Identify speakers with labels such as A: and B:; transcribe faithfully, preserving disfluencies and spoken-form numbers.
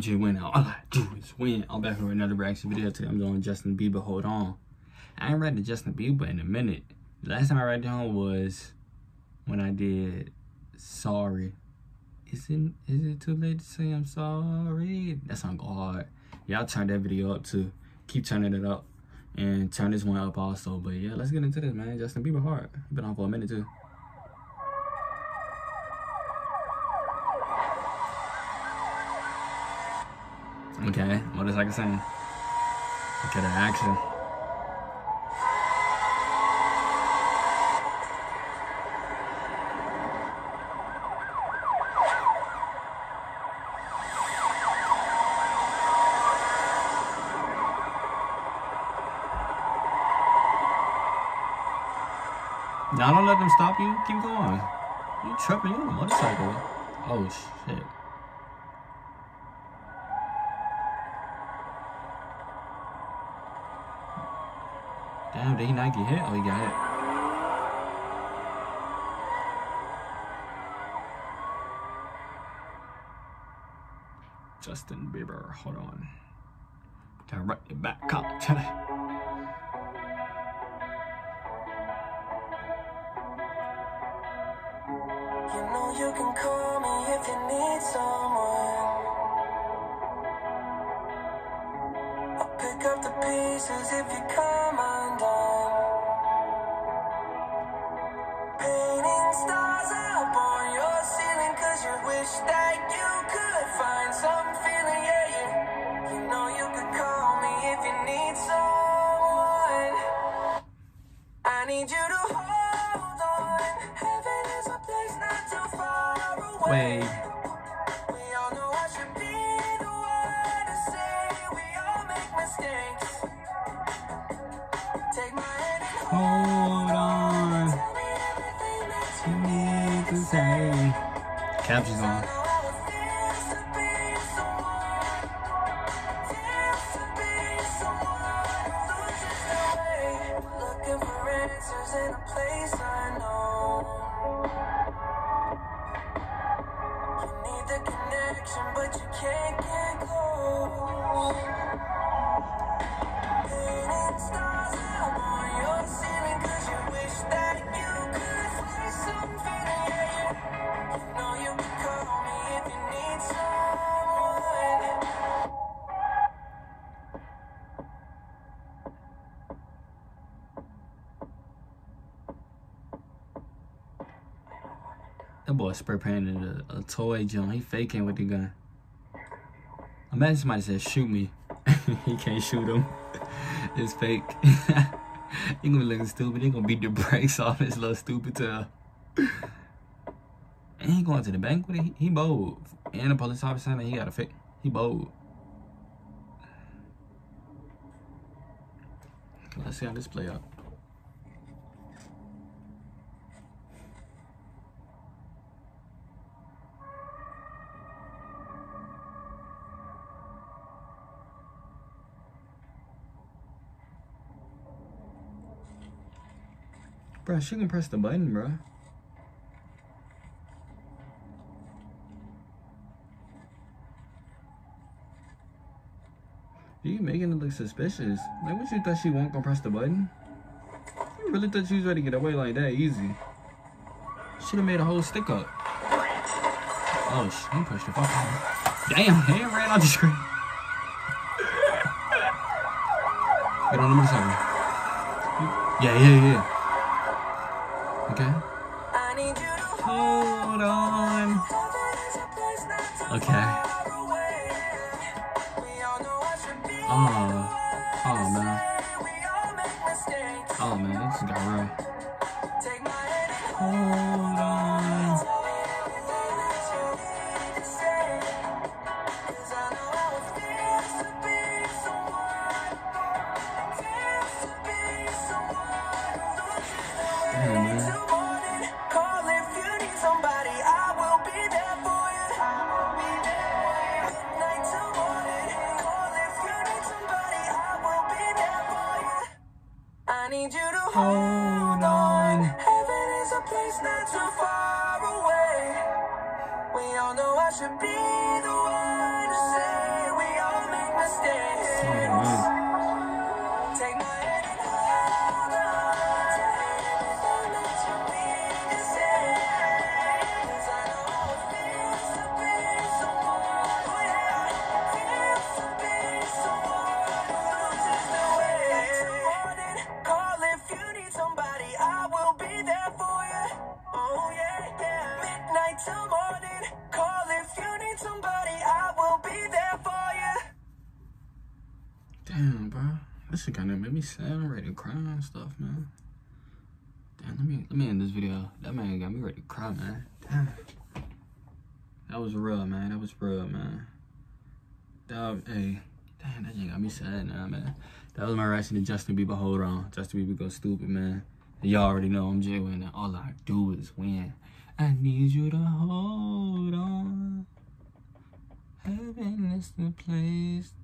A: just win. All I do is win. I'm back with another reaction video today. I'm doing Justin Bieber, Hold On. I ain't read the Justin Bieber in a minute. The last time I read down was when I did Sorry. Is it, is it too late to say I'm sorry? That song go hard. Y'all turn that video up too. Keep turning it up. And turn this one up also. But yeah, let's get into this, man. Justin Bieber hard. Been on for a minute too. Okay, what is I can say? Okay, the action. Now don't let them stop you. Keep going. You tripping? You on a motorcycle? Oh shit. Damn, did he not get hit? Oh, he got hit. Justin Bieber, hold on. Gotta write it back up today.
B: You know you can call me if you need someone. I'll pick up the pieces if you come undone. Painting stars up on your ceiling cause you wish that you could find some feeling, yeah, you, you know you could call me if you need someone. I need you to hold on. Heaven is a place not too far away.
A: Wait.
B: We all know I should be the one to say we all make mistakes. Take my hand and
A: Hold on.
B: tell me everything that
A: You need to say. Captions on.
B: you know how it feels to be someone. Feels to be someone who loses their way. Looking for answers in a place unknown. You need the connection, but you can't get close. Painting stars up on your ceiling cause you wish that you could find some feeling, yeah, you, you know you can call me if you need someone.
A: That boy spray painted a, a toy jump. He faking with the gun. Imagine somebody said, shoot me. He can't shoot him. It's fake. He gonna be looking stupid. He gonna beat the brakes off his little stupid tail. And he going to the bank with it. He, he bold. And the police officer saying he got a fake. He bold. Let's see how this play out. Bro, she can press the button, bro. You making it look suspicious. Like, what you thought she won't gonna press the button? You really thought she was ready to get away like that easy? Should have made a whole stick up. Oh, shit, he pushed the fuck out. Damn, hand ran out the screen. Get on the motorcycle. Yeah, yeah, yeah. Okay.
B: I need you to
A: Hold on.
B: Heaven is a place not too
A: Okay.
B: far away. We all know I should be
A: Oh. Oh, man.
B: we all make mistakes.
A: Oh, man. This got real.
B: Take my hand and
A: Hold on.
B: tell me everything that you need to say. Cause I know how it feels to be someone. Feels to be someone who loses their way.
A: Damn, man.
B: Morning, call if you need somebody. I will be there for you. I will be there for you. Night to morning, call if you need somebody. I will be there for you. I need you to
A: Hold on.
B: Heaven is a place not too far away. We all know I should be the one to say Take my hand and hold on to everything that you mean to say. 'Cause I know how it feels to be someone, oh yeah, feels to be someone who loses their way. Midnight morning, call if you need somebody, I will be there for you. Oh yeah, yeah. Midnight till morning, call if you need somebody, I will be there for you.
A: Damn, bro. This shit kind of made me sad. I'm ready to cry and stuff, man. Damn, let me let me end this video. That man got me ready to cry, man. Damn. That was real, man. That was real, man. Dog, hey. Damn, that shit got me sad now, man. That was my reaction to Justin Bieber. Hold on. Justin Bieber go stupid, man. And y'all already know I'm Jay winning. All I do is win. I need you to hold on. Heaven is the place